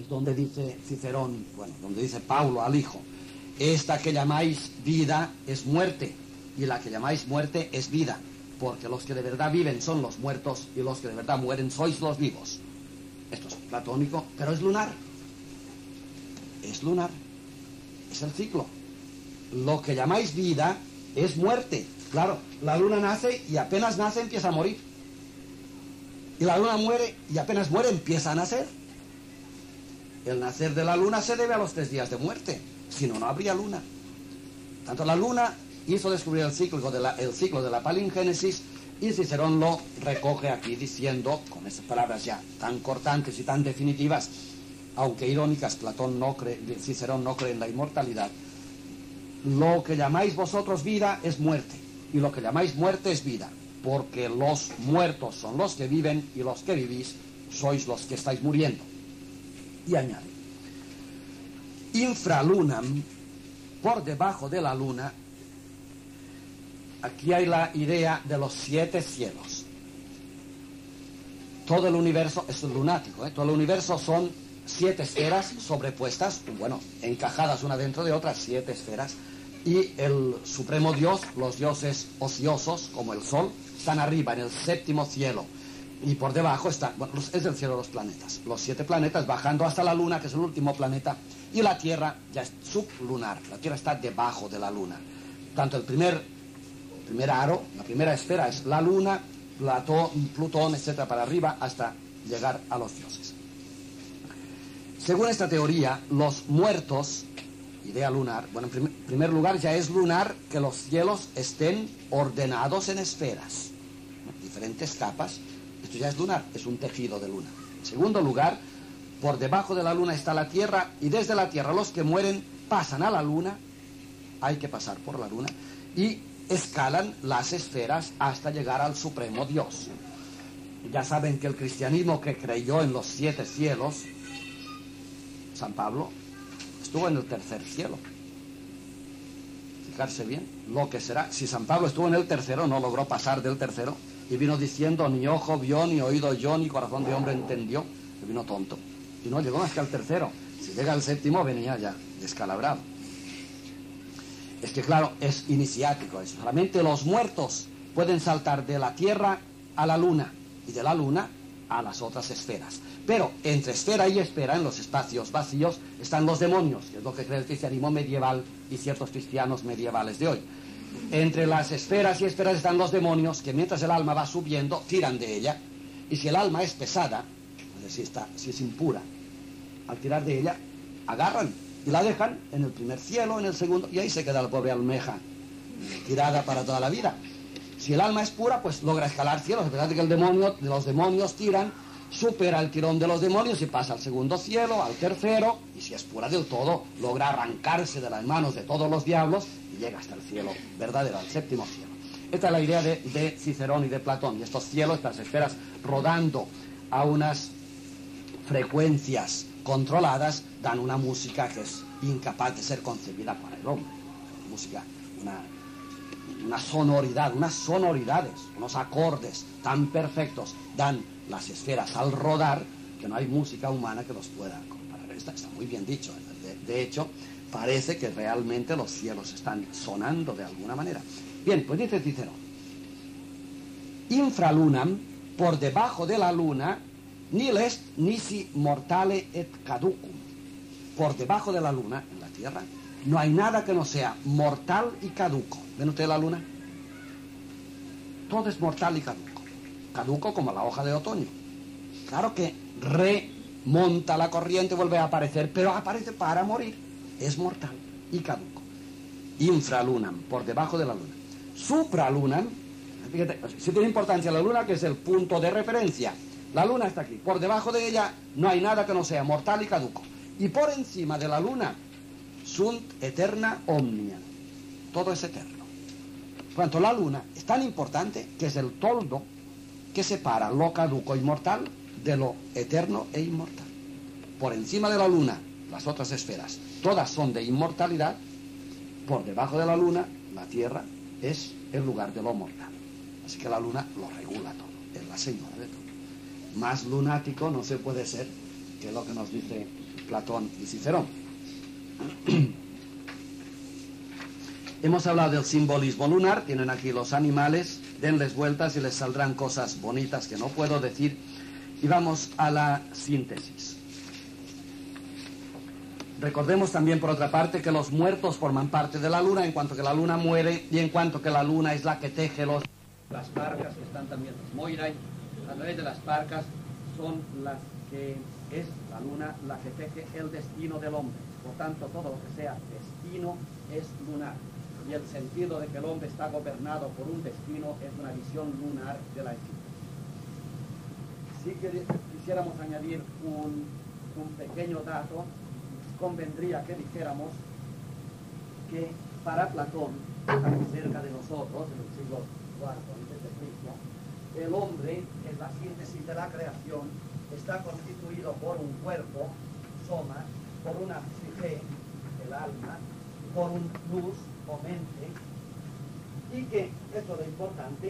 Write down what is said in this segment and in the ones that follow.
es donde dice Cicerón, bueno, donde dice Paulo al Hijo, esta que llamáis vida es muerte, y la que llamáis muerte es vida, porque los que de verdad viven son los muertos, y los que de verdad mueren sois los vivos. Esto es platónico, pero es lunar. Es lunar. Es el ciclo. Lo que llamáis vida es muerte. Claro, la luna nace y apenas nace empieza a morir. Y la luna muere y apenas muere empieza a nacer. El nacer de la luna se debe a los 3 días de muerte. Si no, no habría luna. Tanto la luna hizo descubrir el ciclo de la palingénesis, y Cicerón lo recoge aquí diciendo, con esas palabras ya tan cortantes y tan definitivas, aunque irónicas, Cicerón no cree en la inmortalidad. Lo que llamáis vosotros vida es muerte, y lo que llamáis muerte es vida, porque los muertos son los que viven, y los que vivís sois los que estáis muriendo. Y añade, infralunam, por debajo de la luna. Aquí hay la idea de los 7 cielos. Todo el universo es lunático, ¿eh? Todo el universo son 7 esferas sobrepuestas, bueno, encajadas una dentro de otra, 7 esferas. Y el supremo Dios, los dioses ociosos, como el Sol, están arriba, en el 7º cielo. Y por debajo está, bueno, es el cielo de los planetas. Los 7 planetas bajando hasta la Luna, que es el último planeta. Y la Tierra ya es sublunar. La Tierra está debajo de la Luna. Tanto el primer aro, la primera esfera es la Luna, Plutón, etcétera, para arriba, hasta llegar a los dioses. Según esta teoría, los muertos, idea lunar, bueno, en primer lugar ya es lunar que los cielos estén ordenados en esferas, diferentes capas. Esto ya es lunar, es un tejido de luna. En segundo lugar, por debajo de la luna está la Tierra, y desde la Tierra los que mueren pasan a la luna, hay que pasar por la luna, y escalan las esferas hasta llegar al supremo Dios. Ya saben que el cristianismo, que creyó en los 7 cielos, San Pablo estuvo en el 3er cielo. Fijarse bien lo que será. Si San Pablo estuvo en el 3º, no logró pasar del 3º, y vino diciendo, ni ojo vio, ni oído oyó, ni corazón de hombre entendió, que vino tonto, y no llegó hasta el 3º. Si llega al 7º, venía ya descalabrado. Es que claro, es iniciático eso. Solamente los muertos pueden saltar de la Tierra a la Luna, y de la Luna a las otras esferas. Pero entre esfera y esfera, en los espacios vacíos, están los demonios, que es lo que cree el cristianismo medieval y ciertos cristianos medievales de hoy. Entre las esferas y esferas están los demonios, que mientras el alma va subiendo, tiran de ella, y si el alma es pesada, es decir, si es impura, al tirar de ella, agarran y la dejan en el primer cielo, en el segundo, y ahí se queda la pobre almeja, tirada para toda la vida. Si el alma es pura, pues logra escalar cielos, a pesar de que los demonios tiran, supera el tirón de los demonios y pasa al 2º cielo, al 3º, y si es pura del todo, logra arrancarse de las manos de todos los diablos y llega hasta el cielo verdadero, al 7º cielo. Esta es la idea de Cicerón y de Platón, y estos cielos, estas esferas, rodando a unas frecuencias controladas, dan una música que es incapaz de ser concebida para el hombre. Música, una sonoridad, unas sonoridades, unos acordes tan perfectos dan las esferas al rodar, que no hay música humana que los pueda comparar. Está muy bien dicho. De hecho, parece que realmente los cielos están sonando de alguna manera. Bien, pues dice Cicerón, infralunam, por debajo de la luna, nil est nisi mortale et caducum. Por debajo de la luna, en la tierra, no hay nada que no sea mortal y caduco. ¿Ven ustedes la luna? Todo es mortal y caduco. Caduco como la hoja de otoño. Claro que remonta la corriente, vuelve a aparecer, pero aparece para morir. Es mortal y caduco. Infralunam, por debajo de la luna. Supralunam, fíjate, si tiene importancia la luna, que es el punto de referencia. La luna está aquí. Por debajo de ella no hay nada que no sea mortal y caduco. Y por encima de la luna, sunt eterna omnia. Todo es eterno. Por tanto, la luna es tan importante que es el toldo que separa lo caduco e inmortal de lo eterno e inmortal. Por encima de la luna, las otras esferas, todas son de inmortalidad. Por debajo de la luna, la tierra es el lugar de lo mortal. Así que la luna lo regula todo, es la señora de todo. Más lunático no se puede ser que es lo que nos dice Platón y Cicerón. Hemos hablado del simbolismo lunar, tienen aquí los animales, denles vueltas y les saldrán cosas bonitas que no puedo decir. Y vamos a la síntesis. Recordemos también, por otra parte, que los muertos forman parte de la luna, en cuanto que la luna muere y en cuanto que la luna es la que teje las parcas, que están también los Moirai, a través de las parcas son las que es la luna la que teje el destino del hombre. Por tanto, todo lo que sea destino es lunar. Y el sentido de que el hombre está gobernado por un destino es una visión lunar de la existencia. Si quisiéramos añadir un pequeño dato, convendría que dijéramos que para Platón, cerca de nosotros, en el siglo IV antes de Cristo, el hombre, en la síntesis de la creación, está constituido por un cuerpo, soma, por una psique, el alma, por un luz o mente, y que, esto es lo importante,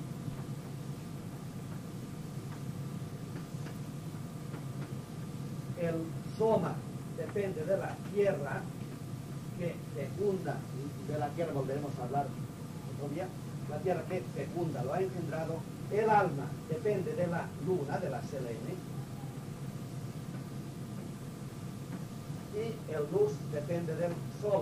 el soma depende de la tierra que fecunda, de la tierra volveremos a hablar otro día, la tierra que fecunda lo ha engendrado, el alma depende de la luna, de la selene, y el luz depende del sol,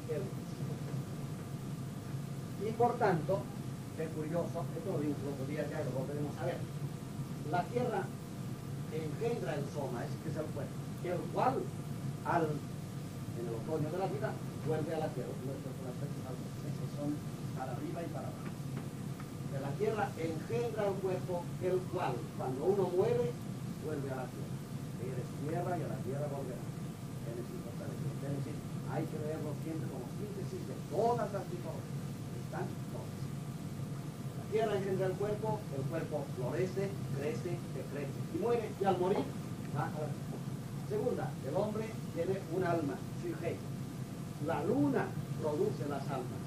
y por tanto, es curioso, esto lo vimos el otro día ya y lo volveremos a ver, la tierra engendra el soma, que es el cuerpo, el cual en el otoño de la vida vuelve a la tierra. Nuestros aspectos son para arriba y para abajo. De la tierra engendra el cuerpo, el cual cuando uno muere vuelve a la tierra. Eres tierra y a la tierra volverá. Génesis, hay que leerlo siempre como síntesis de todas las mitologías. Están todas. La tierra engendra el cuerpo florece, crece, decrece y muere, y al morir va a la tierra. Segunda, el hombre tiene un alma, psique. La luna produce las almas.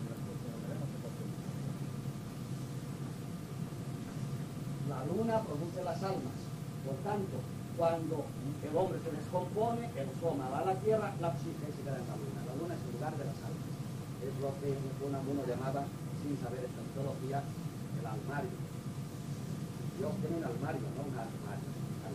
La luna produce las almas. Por tanto, cuando el hombre se descompone, el soma va a la tierra, la psique se queda en la luna. La luna es el lugar de las almas. Es lo que uno llamaba, sin saber esta mitología, el almario. Dios tiene un almario, no un armario.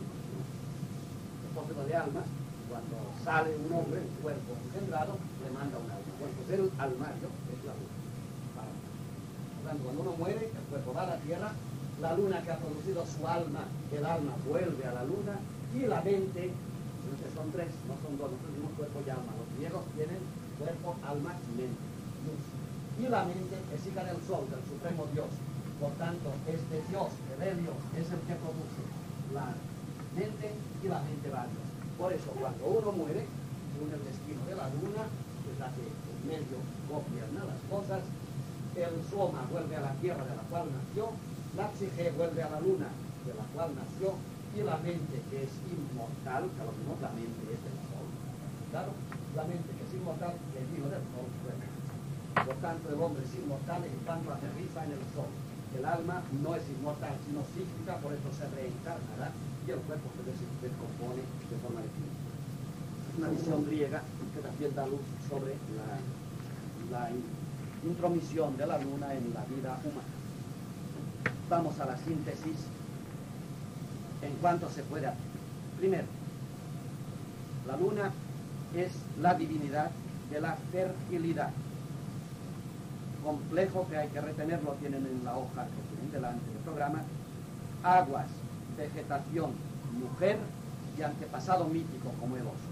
De almas, cuando sale un hombre, un cuerpo engendrado, le manda un alma. Bueno, pues el almario es la luna. Por tanto, cuando uno muere, el cuerpo va a la tierra, la luna que ha producido su alma, el alma vuelve a la luna, y la mente, son tres, no son dos, nosotros tenemos cuerpo y alma. Los griegos tienen cuerpo, alma y mente. Y la mente es hija del sol, del supremo Dios. Por tanto, este Dios, el Helios, es el que produce la mente y la mente va a Dios. Por eso, cuando uno muere, según el destino de la luna, que es la que en medio gobierna las cosas, el soma vuelve a la tierra de la cual nació, la psique vuelve a la luna de la cual nació, y la mente que es inmortal, que a lo mejor la mente es del sol, claro, la mente que es inmortal, que vino del sol, bueno. Por tanto, el hombre es inmortal en cuanto aterriza en el sol. El alma no es inmortal, sino psíquica, por eso se reencarnará, y el cuerpo se descompone de forma definitiva. Es una visión griega que también da luz sobre la intromisión de la luna en la vida humana. Vamos a la síntesis en cuanto se puede hacer. Primero, la luna es la divinidad de la fertilidad. Complejo que hay que retenerlo, tienen en la hoja que tienen delante del programa. Aguas, vegetación, mujer y antepasado mítico como el oso.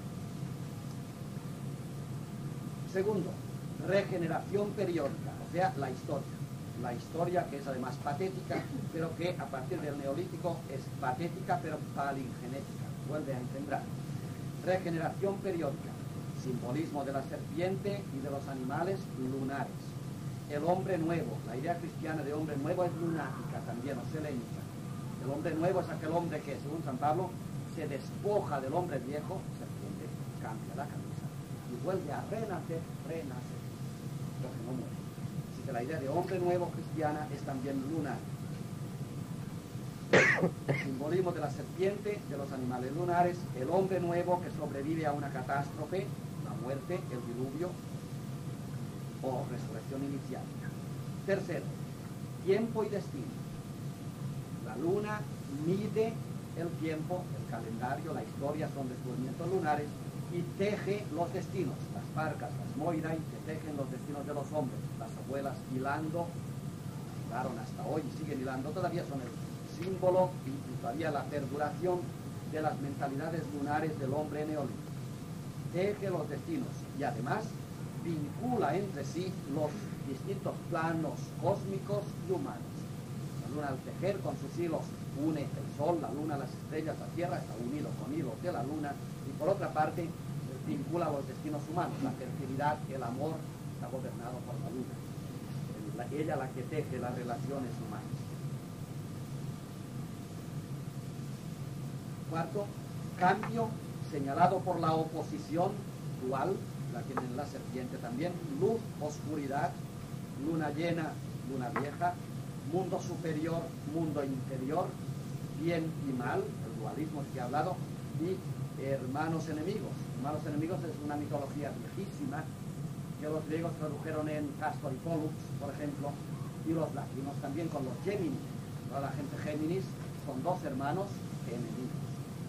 Segundo, regeneración periódica, o sea, la historia. La historia que es además patética, pero que a partir del neolítico es patética pero palingenética, vuelve a engendrar. Regeneración periódica, simbolismo de la serpiente y de los animales lunares. El hombre nuevo, la idea cristiana de hombre nuevo es lunática también, o selénica. El hombre nuevo es aquel hombre que, según San Pablo, se despoja del hombre viejo, serpiente, cambia la camisa y vuelve a renacer, porque no muere. Así que la idea de hombre nuevo cristiana es también lunar. El simbolismo de la serpiente, de los animales lunares, el hombre nuevo que sobrevive a una catástrofe, la muerte, el diluvio o resurrección inicial. Tercero, tiempo y destino. La luna mide el tiempo, el calendario, la historia son descubrimientos lunares y teje los destinos. Las parcas, las moirai, que tejen los destinos de los hombres. Las abuelas hilando, hilaron hasta hoy y siguen hilando, todavía son el símbolo y todavía la perduración de las mentalidades lunares del hombre neolítico. Teje los destinos y además vincula entre sí los distintos planos cósmicos y humanos. La luna al tejer con sus hilos une el sol, la luna, las estrellas, la tierra, está unido con hilos de la luna, y por otra parte vincula los destinos humanos, la fertilidad, el amor, está gobernado por la luna. Ella la que teje las relaciones humanas. Cuarto, cambio señalado por la oposición dual, la tiene la serpiente también, luz, oscuridad, luna llena, luna vieja, mundo superior, mundo inferior, bien y mal, el dualismo que he hablado, y hermanos enemigos. Hermanos enemigos es una mitología viejísima que los griegos tradujeron en Castor y Pollux, por ejemplo, y los latinos también con los Géminis. La gente Géminis son dos hermanos enemigos.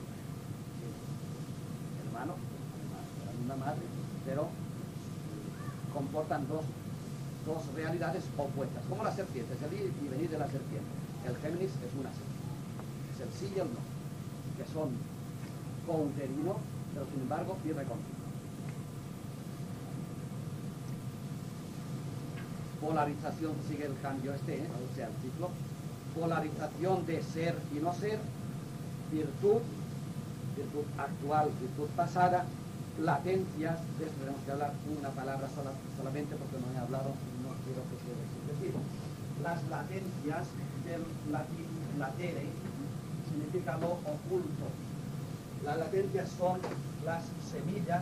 Hermanos, de la misma madre, pero comportan dos realidades opuestas, como la serpiente, es el ir y venir de la serpiente. El Géminis es una serpiente, es el sí y el no, que son couterinos, pero sin embargo irreconciliables. Polarización, sigue el cambio o sea, el ciclo. Polarización de ser y no ser, virtud actual, virtud pasada, latencias, de esto tenemos que hablar una palabra solamente porque no he hablado y no quiero que quede sucesivo. Las latencias del latín latere significa lo oculto. Las latencias son las semillas,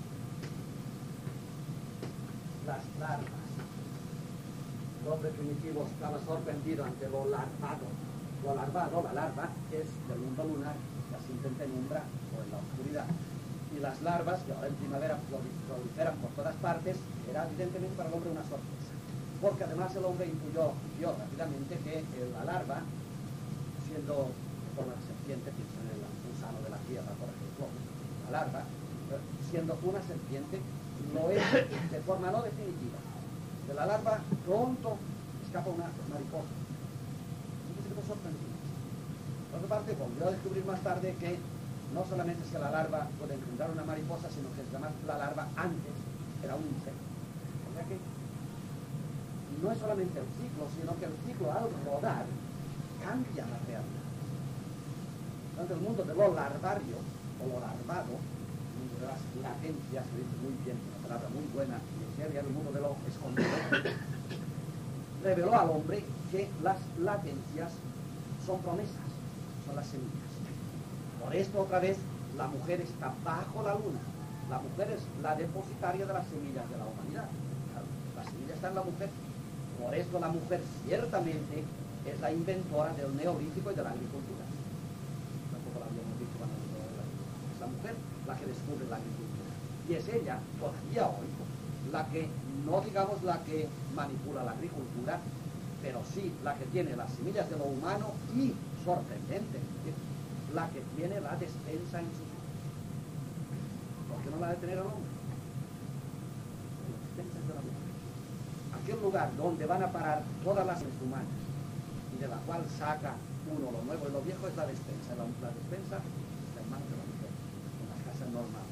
las larvas. El hombre primitivo estaba sorprendido ante lo larvado. Lo larvado, la larva, es del mundo lunar, que asciende en penumbra o en la oscuridad. Y las larvas, que ahora en primavera proliferan por todas partes, era evidentemente para el hombre una sorpresa. Porque además el hombre intuyó rápidamente que la larva, siendo de forma de serpiente, piensa en el gusano de la tierra, por ejemplo, la larva, siendo una serpiente, lo es de forma no definitiva. De la larva pronto escapa una mariposa. Entonces se quedó sorprendido. Por otra parte, volvió a descubrir más tarde que no solamente es que la larva puede engendrar una mariposa, sino que además la larva antes era un insecto. O sea que no es solamente el ciclo, sino que el ciclo al rodar cambia la realidad. Entonces el mundo de lo larvario, o lo larvado, el mundo de las latencias, que dice muy bien, una palabra muy buena, el mundo de lo escondido, reveló al hombre que las latencias son promesas, son las semillas. Por esto otra vez la mujer está bajo la luna. La mujer es la depositaria de las semillas de la humanidad. La semilla está en la mujer. Por esto la mujer ciertamente es la inventora del neolítico y de la agricultura. Tampoco la habíamos dicho cuando es la mujer la que descubre la agricultura. Y es ella, todavía hoy, la que, no digamos la que manipula la agricultura, pero sí la que tiene las semillas de lo humano y, sorprendente, la que tiene la despensa en su vida. ¿Por qué no la de tener el hombre? La despensa es de la mujer. Aquel lugar donde van a parar todas las seres humanas y de la cual saca uno lo nuevo y lo viejo es la despensa. La despensa está en manos de la mujer, en las casas normales.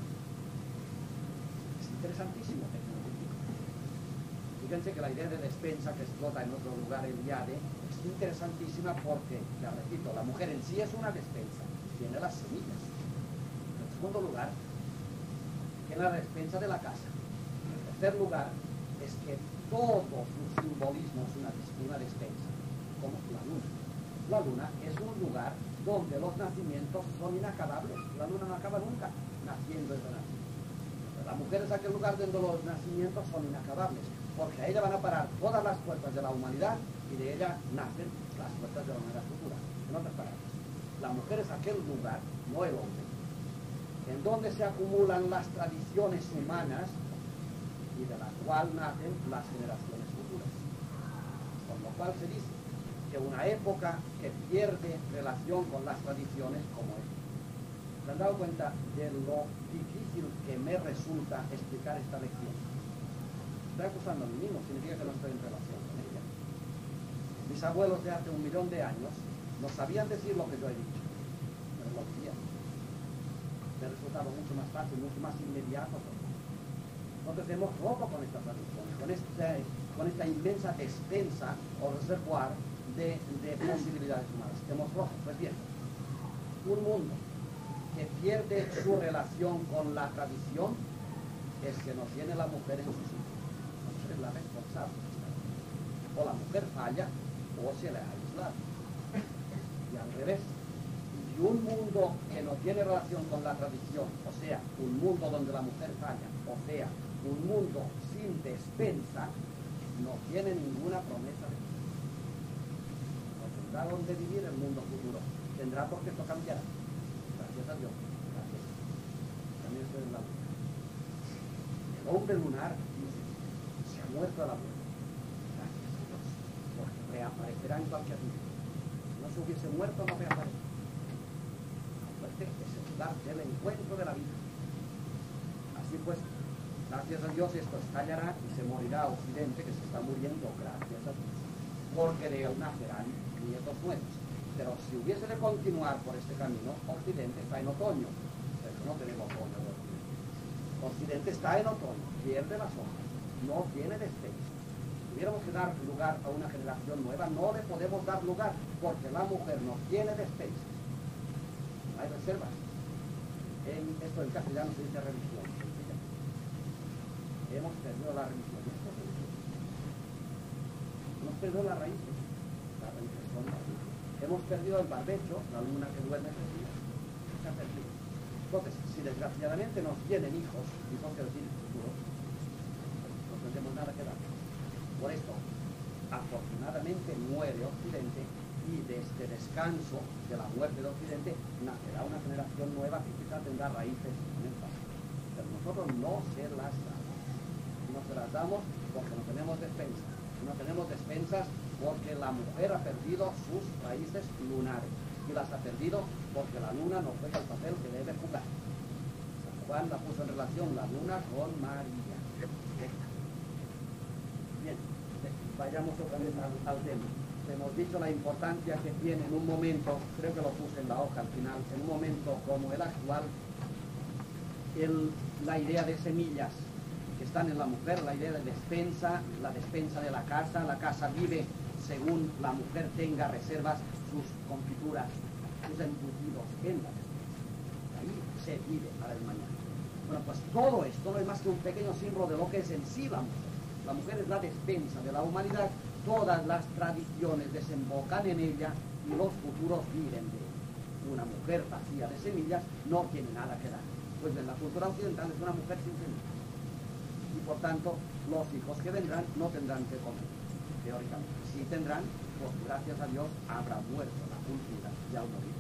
Es interesantísimo. Fíjense que la idea de despensa que explota en otro lugar el Yade es interesantísima porque, ya repito, la mujer en sí es una despensa, tiene las semillas. En segundo lugar, tiene la despensa de la casa. En tercer lugar, es que todo su simbolismo es una despensa, como la luna. La luna es un lugar donde los nacimientos son inacabables. La luna no acaba nunca naciendo y renaciendo. La mujer es aquel lugar donde los nacimientos son inacabables, porque a ella van a parar todas las puertas de la humanidad y de ella nacen las puertas de la humanidad futura. En otras palabras, la mujer es aquel lugar, no el hombre, en donde se acumulan las tradiciones humanas y de la cual nacen las generaciones futuras. Con lo cual se dice que una época que pierde relación con las tradiciones como esta. ¿Se han dado cuenta de lo difícil que me resulta explicar esta lección? Estoy acusando a mí mismo, significa que no estoy en relación con ella. Mis abuelos de hace 1.000.000 de años no sabían decir lo que yo he dicho, pero lo decían. Me resultaba mucho más fácil, mucho más inmediato. Entonces hemos roto con estas tradiciones, con esta inmensa despensa o reservoir de posibilidades humanas. Hemos roto. Pues bien, un mundo que pierde su relación con la tradición es que no tiene la mujer en su sitio. La mujer es la responsable. O la mujer falla o se le ha aislado. Y al revés. Y un mundo que no tiene relación con la tradición, o sea, un mundo donde la mujer falla, o sea, un mundo sin despensa, no tiene ninguna promesa de vida. No tendrá donde vivir el mundo futuro. Tendrá porque esto cambiará. Gracias a Dios. Gracias. También estoy en la luna. El hombre lunar dice, se ha muerto a la muerte. Gracias a Dios. Porque reaparecerá en cualquier día. Si no se hubiese muerto, no reaparece. La muerte es el lugar del encuentro de la vida. Así pues, gracias a Dios esto estallará y se morirá Occidente, que se está muriendo, gracias a Dios. Porque de él nacerán nietos nuevos. Pero si hubiese de continuar por este camino, Occidente está en otoño. Pero no tenemos otoño de Occidente. Occidente está en otoño, pierde las hojas, no tiene despensa. Si tuviéramos que dar lugar a una generación nueva, no le podemos dar lugar, porque la mujer no tiene despensa. No hay reservas. Esto en castellano se dice religión. Hemos perdido la religión. Hemos perdido las raíces. La religión son las raíces. Hemos perdido el barbecho, la luna que duerme perdida. Se ha perdido. Entonces, si desgraciadamente nos tienen hijos que decir futuro, no tendremos nada que dar. Por esto, afortunadamente muere Occidente y de este descanso de la muerte de Occidente nacerá una generación nueva que quizá tendrá raíces en el pasado. Pero nosotros no se las damos. No se las damos porque no tenemos despensa. No tenemos despensas porque la mujer ha perdido sus raíces lunares. Y las ha perdido porque la luna no juega el papel que debe jugar. San Juan la puso en relación la luna con María. Bien, vayamos otra vez al tema. Hemos dicho la importancia que tiene en un momento, creo que lo puse en la hoja al final, en un momento como el actual, la idea de semillas que están en la mujer, la idea de despensa, la despensa de la casa vive según la mujer tenga reservas, sus confituras, sus embutidos en la despensa. Ahí se vive para el mañana. Bueno, pues todo esto no es más que un pequeño símbolo de lo que es en sí la mujer. La mujer es la despensa de la humanidad, todas las tradiciones desembocan en ella y los futuros viven de ella. Una mujer vacía de semillas no tiene nada que dar. Pues en la cultura occidental es una mujer sin semillas. Y por tanto, los hijos que vendrán no tendrán que comer, teóricamente. Si tendrán, pues gracias a Dios habrá muerto la cultura y al morir.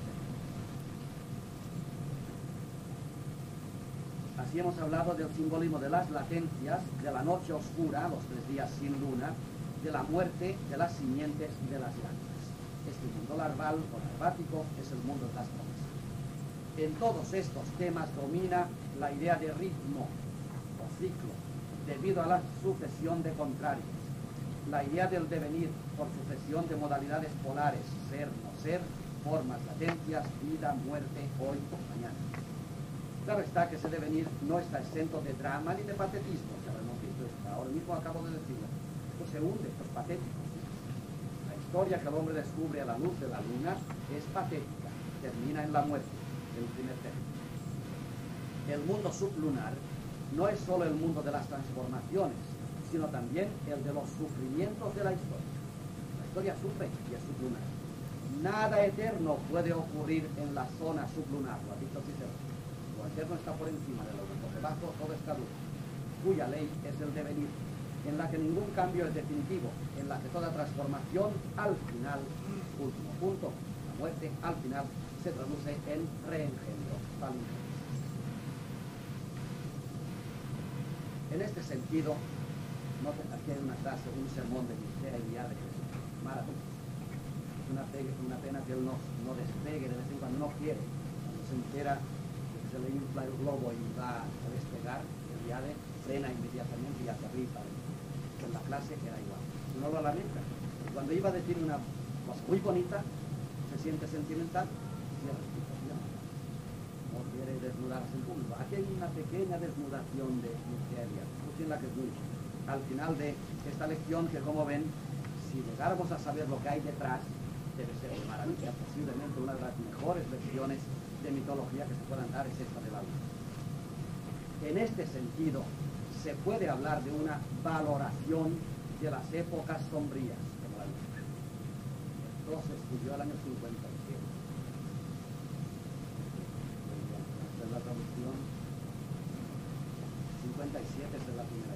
Así hemos hablado del simbolismo de las latencias, de la noche oscura, los 3 días sin luna, de la muerte, de las simientes y de las granjas. Este mundo larval o larvático es el mundo de las promesas. En todos estos temas domina la idea de ritmo o ciclo, debido a la sucesión de contrarios. La idea del devenir por sucesión de modalidades polares, ser, no ser, formas, latencias, vida, muerte, hoy o mañana. Claro está que ese devenir no está exento de drama ni de patetismo, ya lo hemos visto, ahora mismo acabo de decirlo. Esto se hunde, esto es patético. La historia que el hombre descubre a la luz de la luna es patética, termina en la muerte, el primer término. El mundo sublunar no es solo el mundo de las transformaciones, sino también el de los sufrimientos de la historia. La historia sufre y es sublunar. Nada eterno puede ocurrir en la zona sublunar, lo ha dicho Cicerón. Lo eterno está por encima de lo que por debajo todo está duro, cuya ley es el devenir, en la que ningún cambio es definitivo, en la que toda transformación al final, último punto, muerte al final se traduce en reengendro. En este sentido, aquí hay una frase, un sermón de Nicea y Eliade, que es maravilloso. Es una pena que él no despegue de vez en cuando, no quiere. Cuando se entera que se le infla el globo y va a despegar, Eliade frena inmediatamente y aterriza. Que en la clase era igual. No lo lamenta. Cuando iba a decir una cosa muy bonita, se siente sentimental, cierra la explicación. No quiere desnudarse en público. Aquí hay una pequeña desnudación de Nicea y Eliade. La que es muy al final de esta lección, que como ven, si llegáramos a saber lo que hay detrás, debe ser una maravilla. Posiblemente una de las mejores lecciones de mitología que se puedan dar es esta de la luna. En este sentido, se puede hablar de una valoración de las épocas sombrías de la luna. Esto se estudió el año 57. Esta es la traducción. 57 es la primera.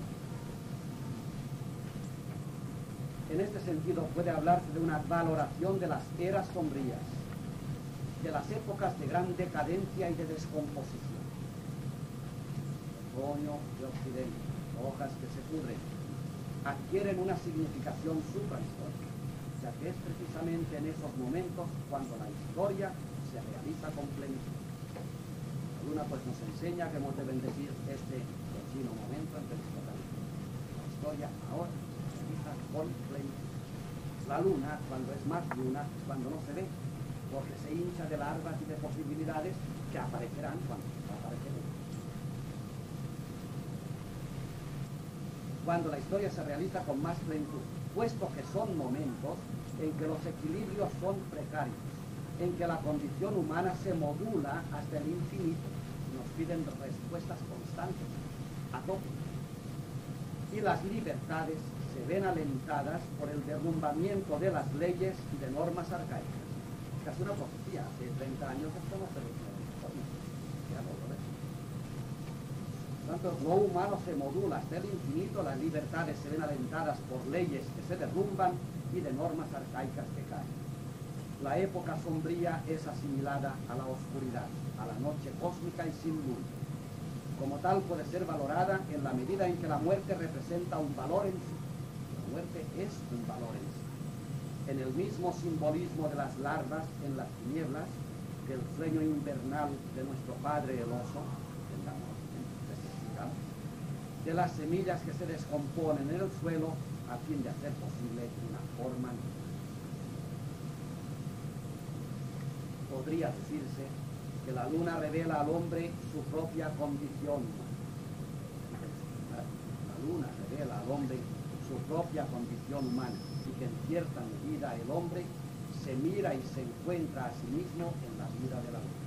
En este sentido puede hablarse de una valoración de las eras sombrías, de las épocas de gran decadencia y de descomposición. Otoño de Occidente, hojas que se pudren, adquieren una significación suprahistórica, ya que es precisamente en esos momentos cuando la historia se realiza con plenitud. La luna pues nos enseña que hemos de bendecir este momento en que la historia ahora se realiza con plenitud. La luna, cuando es más luna, es cuando no se ve, porque se hincha de larvas y de posibilidades que aparecerán cuando aparecerán. Cuando la historia se realiza con más plenitud, puesto que son momentos en que los equilibrios son precarios, en que la condición humana se modula hasta el infinito, nos piden respuestas constantes a todo. Y las libertades se ven alentadas por el derrumbamiento de las leyes y de normas arcaicas. Casi una profecía, hace 30 años esto no se ve. Por tanto, lo humano se modula hasta el infinito, las libertades se ven alentadas por leyes que se derrumban y de normas arcaicas que caen. La época sombría es asimilada a la oscuridad, a la noche cósmica y sin luz. Como tal puede ser valorada en la medida en que la muerte representa un valor en sí. La muerte es un valor en sí. En el mismo simbolismo de las larvas en las tinieblas, del sueño invernal de nuestro padre el oso, de las semillas que se descomponen en el suelo a fin de hacer posible una forma nueva. Podría decirse que la luna revela al hombre su propia condición humana. La luna revela al hombre su propia condición humana y que en cierta medida el hombre se mira y se encuentra a sí mismo en la vida de la luna.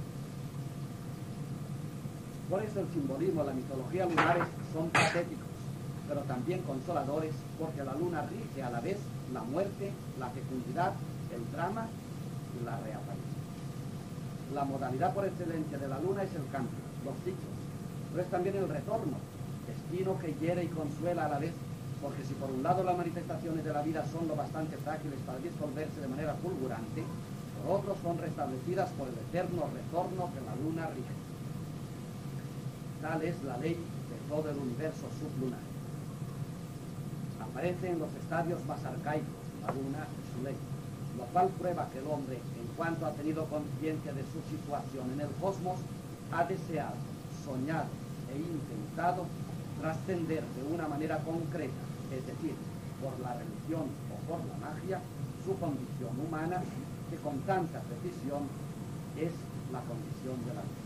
Por eso el simbolismo de la mitología lunares son patéticos, pero también consoladores, porque la luna rige a la vez la muerte, la fecundidad, el drama y la reaparición. La modalidad por excelencia de la luna es el cambio, los ciclos, pero es también el retorno, destino que hiere y consuela a la vez, porque si por un lado las manifestaciones de la vida son lo bastante frágiles para disolverse de manera fulgurante, por otro son restablecidas por el eterno retorno que la luna rige. Tal es la ley de todo el universo sublunar. Aparece en los estadios más arcaicos, la luna y su ley, lo cual prueba que el hombre, en cuanto ha tenido conciencia de su situación en el cosmos, ha deseado, soñado e intentado trascender de una manera concreta, es decir, por la religión o por la magia, su condición humana, que con tanta precisión es la condición de la luna.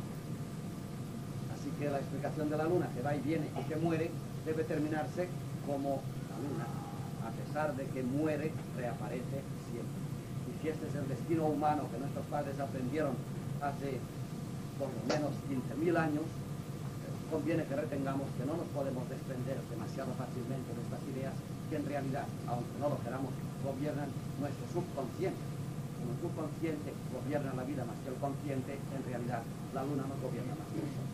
Así que la explicación de la luna, que va y viene y que muere, debe terminarse como la luna, a pesar de que muere, reaparece siempre. Y si este es el destino humano que nuestros padres aprendieron hace por lo menos 15.000 años, conviene que retengamos que no nos podemos desprender demasiado fácilmente de estas ideas que en realidad, aunque no lo queramos, gobiernan nuestro subconsciente. Como el subconsciente gobierna la vida más que el consciente, en realidad la luna no gobierna más que nosotros.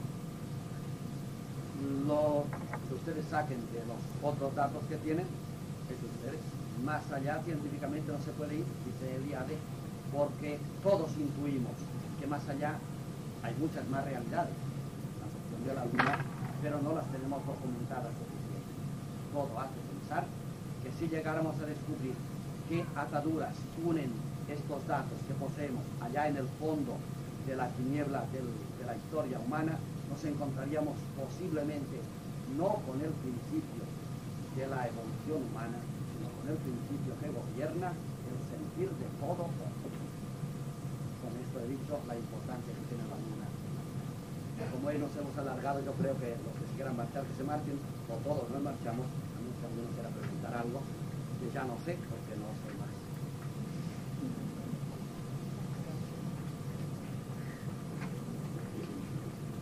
Lo que ustedes saquen de los otros datos que tienen es de ustedes. Más allá científicamente no se puede ir, dice Eliade, porque todos intuimos que más allá hay muchas más realidades, la cuestión de la luna, pero no las tenemos documentadas suficientemente. Todo hace pensar que si llegáramos a descubrir qué ataduras unen estos datos que poseemos allá en el fondo de la tiniebla de la historia humana, nos encontraríamos posiblemente no con el principio de la evolución humana, sino con el principio que gobierna el sentir de todo hombre. Con esto he dicho la importancia que tiene la luna. Como hoy nos hemos alargado, yo creo que los que se quieran marchar, que se marchen, o todos nos marchamos, a menos que alguno quiera preguntar algo, que ya no sé, porque no sé más.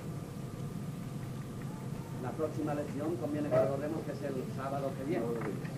La próxima lección conviene que recordemos que es el sábado que viene.